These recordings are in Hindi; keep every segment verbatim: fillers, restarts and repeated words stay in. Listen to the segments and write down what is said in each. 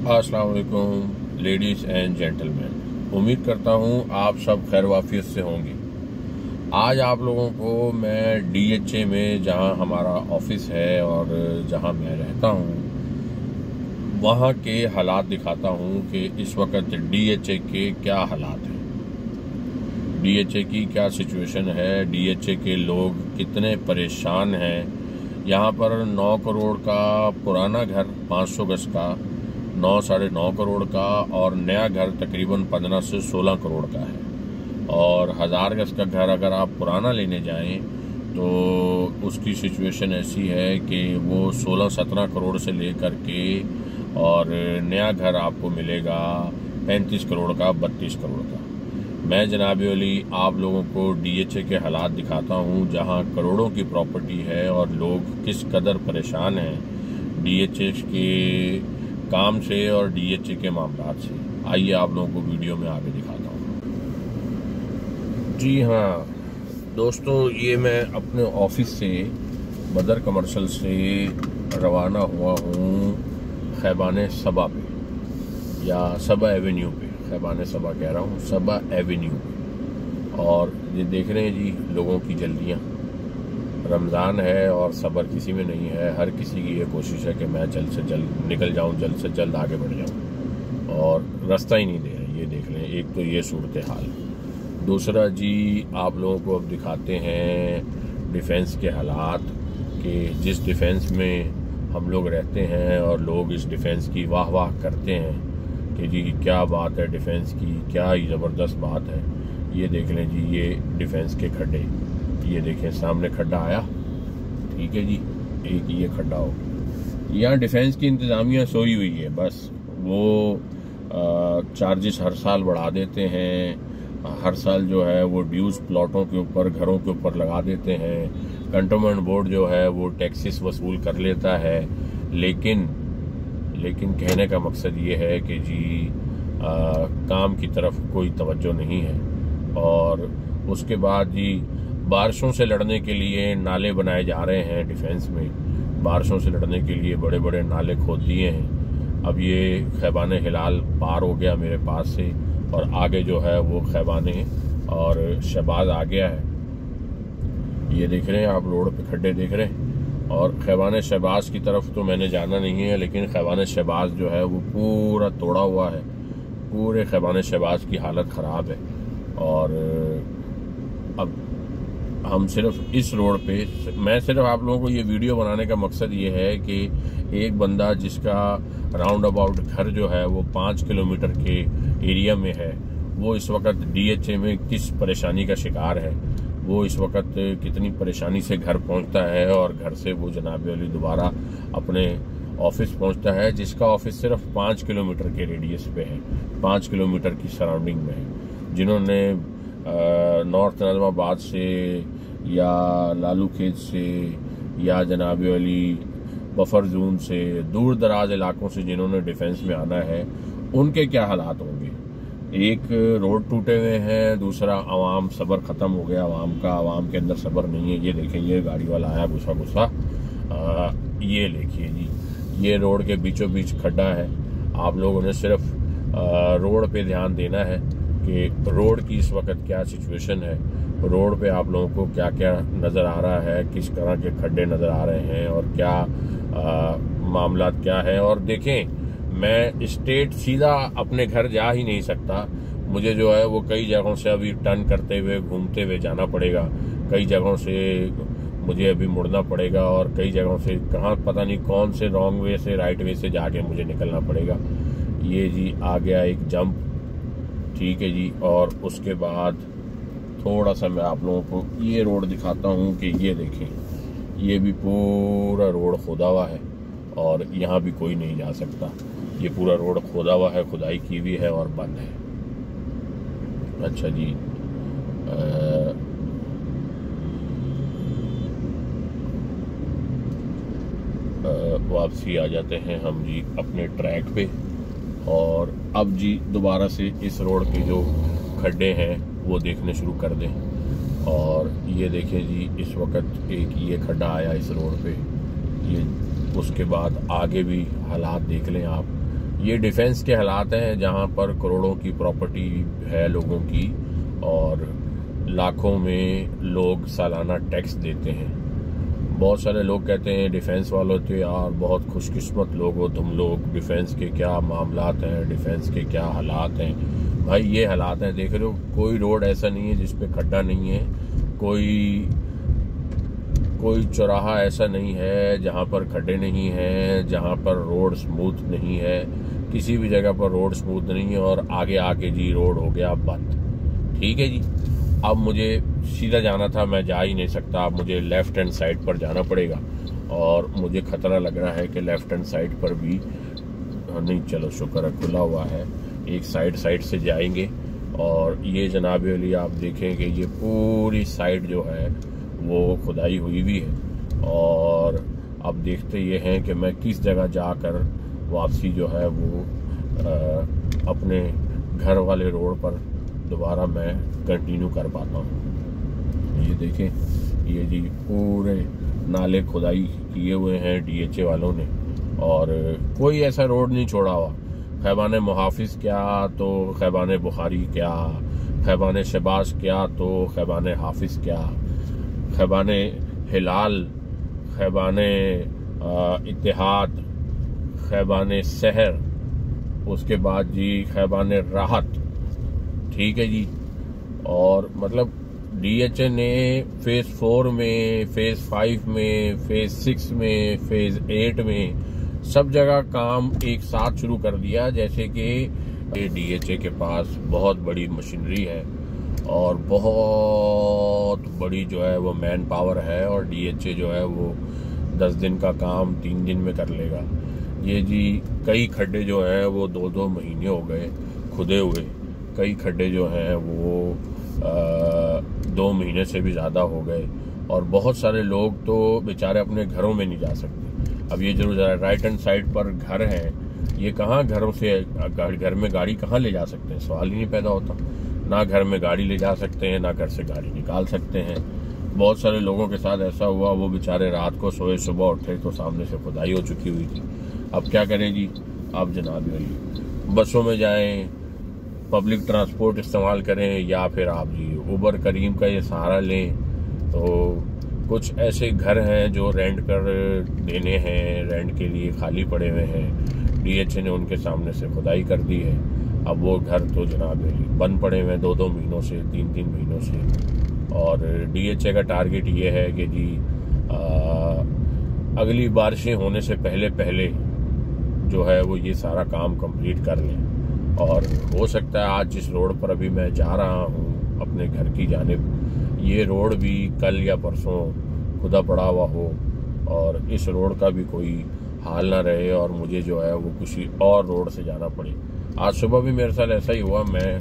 अस्सलाम वालेकुम लेडीज़ एंड जेंटलमैन, उम्मीद करता हूँ आप सब खैर वाफियत से होंगे। आज आप लोगों को मैं डीएचए में, जहाँ हमारा ऑफिस है और जहाँ मैं रहता हूँ, वहाँ के हालात दिखाता हूँ कि इस वक्त डीएचए के क्या हालात हैं, डीएचए की क्या सिचुएशन है, डीएचए के लोग कितने परेशान हैं। यहाँ पर नौ करोड़ का पुराना घर पाँच सौ गज का नौ साढ़े नौ करोड़ का और नया घर तकरीबन पंद्रह से सोलह करोड़ का है। और हज़ार गज का घर अगर आप पुराना लेने जाएं तो उसकी सिचुएशन ऐसी है कि वो सोलह सत्रह करोड़ से लेकर के और नया घर आपको मिलेगा पैंतीस करोड़ का, बत्तीस करोड़ का। मैं जनाब अली आप लोगों को डीएचए के हालात दिखाता हूँ, जहाँ करोड़ों की प्रॉपर्टी है और लोग किस कदर परेशान हैं डीएचए के काम से और डीएचए के मामलात से। आइए आप लोगों को वीडियो में आगे दिखाता हूँ। जी हाँ दोस्तों, ये मैं अपने ऑफिस से बदर कमर्शियल से रवाना हुआ हूँ खैबान सबा पे, या सबा एवेन्यू पे, खैबान सबा कह रहा हूँ, सबा एवेन्यू पे। और ये देख रहे हैं जी लोगों की जल्दियाँ, रमज़ान है और सब्र किसी में नहीं है। हर किसी की ये कोशिश है कि मैं जल्द से जल्द निकल जाऊं, जल्द से जल्द आगे बढ़ जाऊं, और रास्ता ही नहीं दे रहे। ये देख लें, एक तो ये सूरत हाल। दूसरा जी, आप लोगों को अब दिखाते हैं डिफेंस के हालात, कि जिस डिफेंस में हम लोग रहते हैं और लोग इस डिफेंस की वाह वाह करते हैं कि जी क्या बात है डिफेंस की, क्या ही ज़बरदस्त बात है। ये देख लें जी, ये डिफेंस के खड्डे, ये देखें सामने खड्डा आया, ठीक है जी, एक ये खड्डा हो। यहाँ डिफेंस की इंतज़ामिया सोई हुई है, बस वो चार्जेस हर साल बढ़ा देते हैं, हर साल जो है वो ड्यूज प्लॉटों के ऊपर, घरों के ऊपर लगा देते हैं। कंटोनमेंट बोर्ड जो है वो टैक्सेस वसूल कर लेता है, लेकिन लेकिन कहने का मकसद ये है कि जी आ, काम की तरफ कोई तवज्जो नहीं है। और उसके बाद जी बारिशों से लड़ने के लिए नाले बनाए जा रहे हैं डिफेंस में, बारिशों से लड़ने के लिए बड़े बड़े नाले खोद दिए हैं। अब ये खैबान हिलाल पार हो गया मेरे पास से, और आगे जो है वो खैबान और शहबाज आ गया है। ये देख रहे हैं आप, रोड पे खड्डे देख रहे हैं। और खैबान शहबाज की तरफ तो मैंने जाना नहीं है, लेकिन खैबान शहबाज जो है वो पूरा तोड़ा हुआ है, पूरे खैबान शहबाज की हालत ख़राब है। और अब हम सिर्फ इस रोड पे, मैं सिर्फ आप लोगों को ये वीडियो बनाने का मकसद ये है कि एक बंदा जिसका राउंड अबाउट घर जो है वो पाँच किलोमीटर के एरिया में है, वो इस वक्त डीएचए में किस परेशानी का शिकार है, वो इस वक्त कितनी परेशानी से घर पहुंचता है, और घर से वो जनाब अली दोबारा अपने ऑफिस पहुंचता है, जिसका ऑफिस सिर्फ पाँच किलोमीटर के रेडियस पे है, पाँच किलोमीटर की सराउंडिंग में है। जिन्होंने नॉर्थ नाज़िमाबाद से या लालू खेत से या जनाब अली बफर जोन से, दूर दराज इलाकों से जिन्होंने डिफेंस में आना है, उनके क्या हालात होंगे। एक रोड टूटे हुए हैं, दूसरा आवाम सब्र ख़त्म हो गया आवाम का, आवाम के अंदर सब्र नहीं है। ये देखें, ये गाड़ी वाला आया गुस्सा गुस्सा, ये देखिए जी, ये रोड के बीचों बीच खड्डा है। आप लोगों ने सिर्फ आ, रोड पे ध्यान देना है कि रोड की इस वक्त क्या सिचुएशन है, रोड पे आप लोगों को क्या क्या नज़र आ रहा है, किस तरह के खड्डे नज़र आ रहे हैं, और क्या मामला क्या है। और देखें, मैं स्ट्रेट सीधा अपने घर जा ही नहीं सकता, मुझे जो है वो कई जगहों से अभी टर्न करते हुए, घूमते हुए जाना पड़ेगा, कई जगहों से मुझे अभी मुड़ना पड़ेगा, और कई जगहों से कहाँ पता नहीं कौन से रॉन्ग वे से राइट वे से जाके मुझे निकलना पड़ेगा। ये जी आ गया एक जंप, ठीक है जी। और उसके बाद थोड़ा सा मैं आप लोगों को ये रोड दिखाता हूँ कि ये देखें, ये भी पूरा रोड खोदा हुआ है और यहाँ भी कोई नहीं जा सकता। ये पूरा रोड खोदा हुआ है, खुदाई की हुई है और बंद है। अच्छा जी, आ, वापसी आ जाते हैं हम जी अपने ट्रैक पे। और अब जी दोबारा से इस रोड के जो खड्डे हैं वो देखने शुरू कर दें। और ये देखें जी, इस वक्त एक ये खड्डा आया इस रोड पे, ये उसके बाद आगे भी हालात देख लें आप। ये डिफेंस के हालात हैं जहां पर करोड़ों की प्रॉपर्टी है लोगों की और लाखों में लोग सालाना टैक्स देते हैं। बहुत सारे लोग कहते हैं डिफेंस वालों तो यार बहुत खुशकिस्मत लोग हो तुम लोग, डिफेंस के क्या मामलात हैं, डिफेंस के क्या हालात हैं। भाई ये हालात हैं, देख रहे हो कोई रोड ऐसा नहीं है जिसपे खड्डा नहीं है, कोई कोई चौराहा ऐसा नहीं है जहां पर खड्डे नहीं हैं, जहां पर रोड स्मूथ नहीं है, किसी भी जगह पर रोड स्मूथ नहीं है। और आगे आके जी रोड हो गया बंद। ठीक है जी, अब मुझे सीधा जाना था, मैं जा ही नहीं सकता, अब मुझे लेफ्ट हैंड साइड पर जाना पड़ेगा और मुझे खतरा लग रहा है कि लेफ्ट हैंड साइड पर भी नहीं, चलो शुक्र है खुला हुआ है, एक साइड साइड से जाएंगे। और ये जनाब अली आप देखेंगे ये पूरी साइड जो है वो खुदाई हुई भी है। और अब देखते ये हैं कि मैं किस जगह जाकर वापसी जो है वो आ, अपने घर वाले रोड पर दोबारा मैं कंटिन्यू कर पाता हूँ। ये देखें ये जी पूरे नाले खुदाई किए हुए हैं डीएचए वालों ने और कोई ऐसा रोड नहीं छोड़ा हुआ। खैबान मुहाफिज क्या तो खैबान बुखारी क्या, खैबान शबाश क्या तो खैबान हाफिज क्या, खैबान हिलाल, खैबान इत्तेहाद, खैबान सहर, उसके बाद जी खैबान राहत। ठीक है जी, और मतलब डीएचए ने फेज फोर में, फेज फाइव में, फेज सिक्स में, फेज एट में सब जगह काम एक साथ शुरू कर दिया। जैसे कि डीएचए के पास बहुत बड़ी मशीनरी है और बहुत बड़ी जो है वो मैन पावर है और डीएचए जो है वो दस दिन का काम तीन दिन में कर लेगा। ये जी कई खड्डे जो हैं वो दो दो महीने हो गए खुदे हुए, कई खड्डे जो हैं वो आ, दो महीने से भी ज़्यादा हो गए और बहुत सारे लोग तो बेचारे अपने घरों में नहीं जा सकते। अब ये जो राइट हैंड साइड पर घर हैं ये कहाँ घरों से घर में गाड़ी कहाँ ले जा सकते हैं, सवाल ही नहीं पैदा होता। ना घर में गाड़ी ले जा सकते हैं ना घर से गाड़ी निकाल सकते हैं। बहुत सारे लोगों के साथ ऐसा हुआ, वो बेचारे रात को सोए सुबह उठे तो सामने से खुदाई हो चुकी हुई थी। अब क्या करें जी, अब जनाब ये बसों में जाएं, पब्लिक ट्रांसपोर्ट इस्तेमाल करें या फिर आप जी उबर करीम का ये सहारा लें। तो कुछ ऐसे घर हैं जो रेंट कर देने हैं, रेंट के लिए खाली पड़े हुए हैं, डीएचए ने उनके सामने से खुदाई कर दी है। अब वो घर तो जनाब बंद पड़े हुए हैं दो दो महीनों से, तीन तीन महीनों से। और डीएचए का टारगेट ये है कि जी आ, अगली बारिशें होने से पहले पहले जो है वो ये सारा काम कंप्लीट कर लें। और हो सकता है आज जिस रोड पर अभी मैं जा रहा हूँ अपने घर की जानिब, ये रोड भी कल या परसों खुदा पड़ा हुआ हो और इस रोड का भी कोई हाल ना रहे और मुझे जो है वो किसी और रोड से जाना पड़े। आज सुबह भी मेरे साथ ऐसा ही हुआ, मैं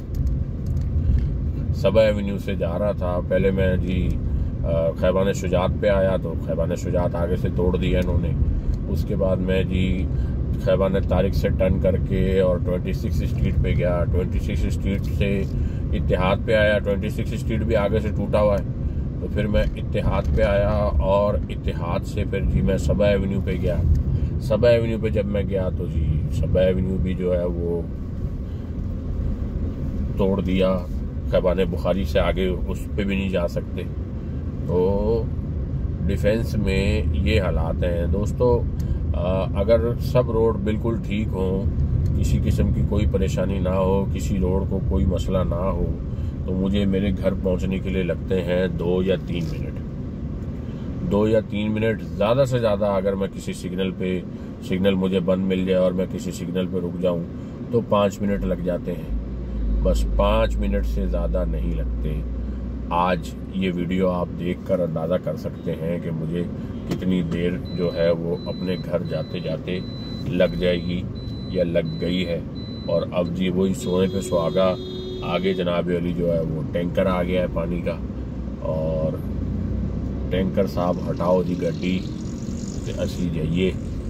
सबा एवेन्यू से जा रहा था, पहले मैं जी खैबान शुजात पे आया तो खैबान शुजात आगे से तोड़ दिया इन्होंने। उसके बाद मैं जी खैबान तारिक से टर्न करके और छब्बीस स्ट्रीट पे गया, छब्बीस स्ट्रीट से इत्तेहाद पे आया, छब्बीस स्ट्रीट भी आगे से टूटा हुआ है तो फिर मैं इत्तेहाद पे आया और इत्तेहाद से फिर जी मैं सबा एवेन्यू पे गया। सबा एवेन्यू पे जब मैं गया तो जी सबा एवेन्यू भी जो है वो तोड़ दिया, खैबान बुखारी से आगे उस पे भी नहीं जा सकते। तो डिफेंस में ये हालात हैं दोस्तों। अगर सब रोड बिल्कुल ठीक हो, किसी किस्म की कोई परेशानी ना हो, किसी रोड को कोई मसला ना हो, तो मुझे मेरे घर पहुंचने के लिए लगते हैं दो या तीन मिनट दो या तीन मिनट ज़्यादा से ज़्यादा। अगर मैं किसी सिग्नल पे सिग्नल मुझे बंद मिल जाए और मैं किसी सिग्नल पे रुक जाऊं तो पाँच मिनट लग जाते हैं, बस पाँच मिनट से ज़्यादा नहीं लगते। आज ये वीडियो आप देखकर अंदाज़ा कर सकते हैं कि मुझे कितनी देर जो है वो अपने घर जाते जाते लग जाएगी या लग गई है। और अब जी वही सोने पे सुहागा, आगे जनाब अली जो है वो टैंकर आ गया है पानी का और टैंकर साहब हटाओ जी गड्डी ते असी जाइए।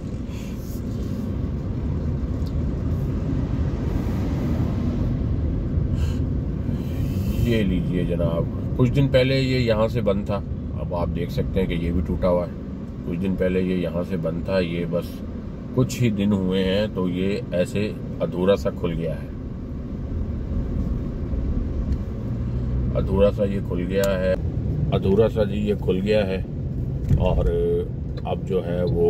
ये लीजिए जनाब, कुछ दिन पहले ये यहाँ से बंद था, अब आप देख सकते हैं कि ये भी टूटा हुआ है। कुछ दिन पहले ये यहाँ से बंद था, ये बस कुछ ही दिन हुए हैं तो ये ऐसे अधूरा सा खुल गया है, अधूरा सा ये खुल गया है, अधूरा सा जी ये खुल गया है। और अब जो है वो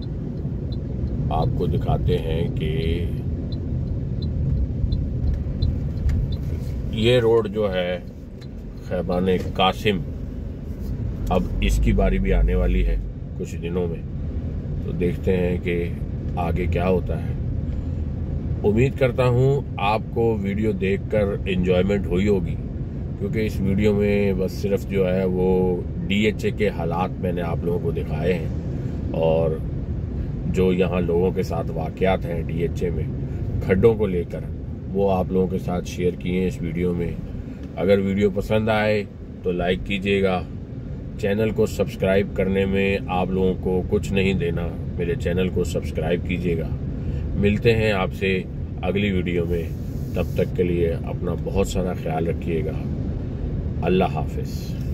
आपको दिखाते हैं कि ये रोड जो है खैबान कासिम, अब इसकी बारी भी आने वाली है कुछ दिनों में, तो देखते हैं कि आगे क्या होता है। उम्मीद करता हूँ आपको वीडियो देखकर एंजॉयमेंट हुई होगी, क्योंकि इस वीडियो में बस सिर्फ जो है वो डीएचए के हालात मैंने आप लोगों को दिखाए हैं, और जो यहाँ लोगों के साथ वाक़यात हैं डीएचए में खड्डों को लेकर, वो आप लोगों के साथ शेयर किए हैं इस वीडियो में। अगर वीडियो पसंद आए तो लाइक कीजिएगा। चैनल को सब्सक्राइब करने में आप लोगों को कुछ नहीं देना, मेरे चैनल को सब्सक्राइब कीजिएगा। मिलते हैं आपसे अगली वीडियो में, तब तक के लिए अपना बहुत सारा ख्याल रखिएगा। अल्लाह हाफिज़।